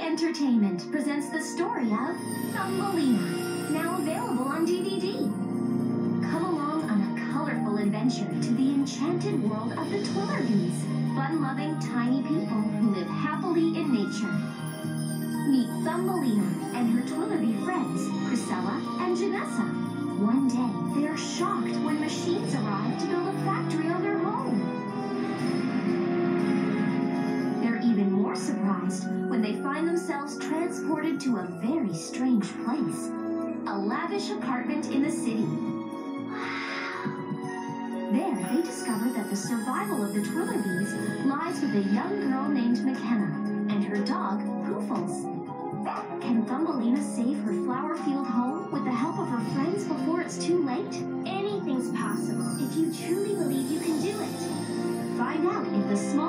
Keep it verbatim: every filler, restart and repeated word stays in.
Entertainment presents the story of Thumbelina, now available on D V D. Come along on a colorful adventure to the enchanted world of the Twillerbies, fun-loving tiny people who live happily in nature. Meet Thumbelina and her Twillerbee friends, Priscilla and Janessa. One day, they are shocked when machines arrive to build a factory on their home. They're even more surprised when they find themselves transported to a very strange place. A lavish apartment in the city. Wow! There, they discover that the survival of the Twillerbees lies with a young girl named McKenna and her dog, Poofles. Can Thumbelina save her flower-field home with the help of her friends before it's too late? Anything's possible if you truly believe you can do it. Find out if the small